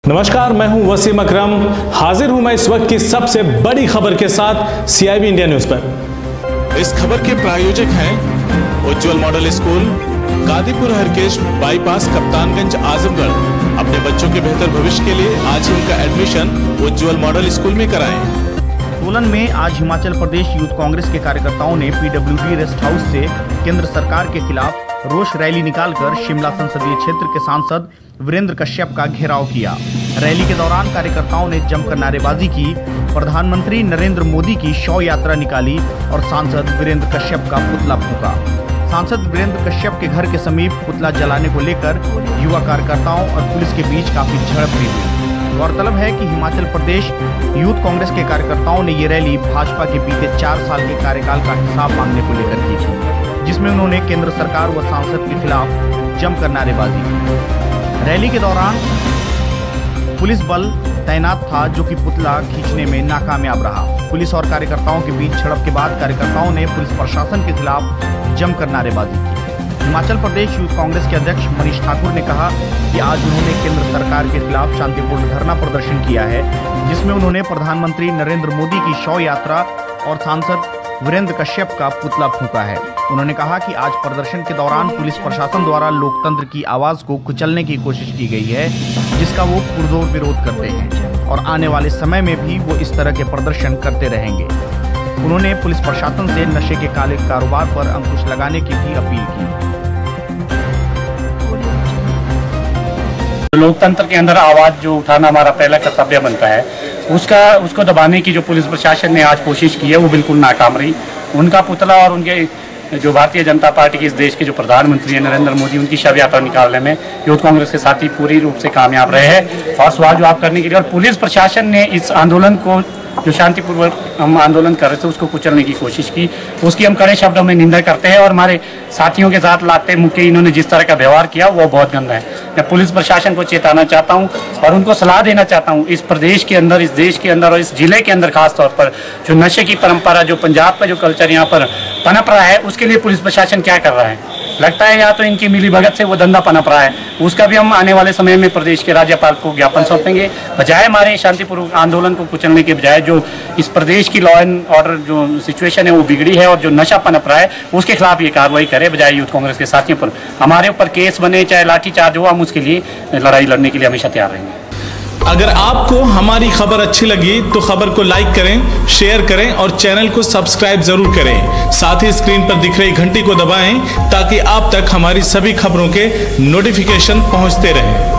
नमस्कार, मैं हूं वसीम अकरम। हाजिर हूं मैं इस वक्त की सबसे बड़ी खबर के साथ CIB इंडिया न्यूज पर। इस खबर के प्रायोजक हैं Ujjwal model school, Gadipur Harkesh bypass, Kaptanganj, Azamgarh. अपने बच्चों के बेहतर भविष्य के लिए आज ही उनका एडमिशन उज्ज्वल मॉडल स्कूल में कराएं। सोलन में आज हिमाचल प्रदेश यूथ कांग्रेस के कार्यकर्ताओं ने PWD रेस्ट हाउस से केंद्र सरकार के खिलाफ रोष रैली निकालकर शिमला संसदीय क्षेत्र के सांसद वीरेंद्र कश्यप का घेराव किया। रैली के दौरान कार्यकर्ताओं ने जमकर नारेबाजी की, प्रधानमंत्री नरेंद्र मोदी की शव यात्रा निकाली और सांसद वीरेंद्र कश्यप का पुतला फूंका। सांसद वीरेंद्र कश्यप के घर के समीप पुतला जलाने को लेकर युवा कार्यकर्ताओं और पुलिस के बीच काफी झड़प भी हुई। गौरतलब है कि हिमाचल प्रदेश यूथ कांग्रेस के कार्यकर्ताओं ने ये रैली भाजपा के बीते 4 साल के कार्यकाल का हिसाब मांगने को लेकर की थी, जिसमें उन्होंने केंद्र सरकार व सांसद के खिलाफ जमकर नारेबाजी की। रैली के दौरान पुलिस बल तैनात था, जो कि पुतला खींचने में नाकामयाब रहा। पुलिस और कार्यकर्ताओं के बीच झड़प के बाद कार्यकर्ताओं ने पुलिस प्रशासन के खिलाफ जमकर नारेबाजी की। हिमाचल प्रदेश यूथ कांग्रेस के अध्यक्ष मनीष ठाकुर ने कहा कि आज उन्होंने केंद्र सरकार के खिलाफ शांतिपूर्ण धरना प्रदर्शन किया है, जिसमें उन्होंने प्रधानमंत्री नरेंद्र मोदी की शव यात्रा और सांसद वीरेंद्र कश्यप का पुतला फूंका है। उन्होंने कहा कि आज प्रदर्शन के दौरान पुलिस प्रशासन द्वारा लोकतंत्र की आवाज को कुचलने की कोशिश की गई है, जिसका वो पुरजोर विरोध करते हैं और आने वाले समय में भी वो इस तरह के प्रदर्शन करते रहेंगे। उन्होंने पुलिस प्रशासन से नशे के काले कारोबार पर अंकुश लगाने की भी अपील की। लोकतंत्र के अंदर आवाज जो उठाना हमारा पहला कर्तव्य बनता है, उसको दबाने की जो पुलिस प्रशासन ने आज कोशिश की है वो बिल्कुल नाकाम रही। उनका पुतला और उनके जो भारतीय जनता पार्टी के इस देश के जो प्रधानमंत्री हैं नरेंद्र मोदी, उनकी शव यात्रा निकालने में यूथ कांग्रेस के साथी पूरी रूप से कामयाब रहे हैं और सवाल जवाब करने के लिए। और पुलिस प्रशासन ने इस आंदोलन को, जो शांतिपूर्वक हम आंदोलन कर रहे थे, उसको कुचलने की कोशिश की। उसकी हम कड़े शब्दों में निंदा करते हैं और हमारे साथियों के साथ लाते मुक्के इन्होंने जिस तरह का व्यवहार किया वो बहुत गंदा है। मैं पुलिस प्रशासन को चेताना चाहता हूं और उनको सलाह देना चाहता हूं, इस प्रदेश के अंदर, इस देश के अंदर और इस जिले के अंदर खास तौर पर जो नशे की परंपरा, जो पंजाब का जो कल्चर यहाँ पर पनप रहा है, उसके लिए पुलिस प्रशासन क्या कर रहा है? लगता है या तो इनकी मिली भगत से वो धंधा पनप रहा है। उसका भी हम आने वाले समय में प्रदेश के राज्यपाल को ज्ञापन सौंपेंगे। बजाय हमारे शांतिपूर्वक आंदोलन को कुचलने के बजाय जो इस प्रदेश की लॉ एंड ऑर्डर जो सिचुएशन है वो बिगड़ी है और जो नशा पनप रहा है उसके खिलाफ ये कार्रवाई करे, बजाय यूथ कांग्रेस के साथियों पर हमारे ऊपर केस बने, चाहे लाठीचार्ज हो, हम उसके लिए लड़ाई लड़ने के लिए हमेशा तैयार रहेंगे। अगर आपको हमारी खबर अच्छी लगी तो खबर को लाइक करें, शेयर करें और चैनल को सब्सक्राइब जरूर करें। साथ ही स्क्रीन पर दिख रही घंटी को दबाएं ताकि आप तक हमारी सभी खबरों के नोटिफिकेशन पहुंचते रहें।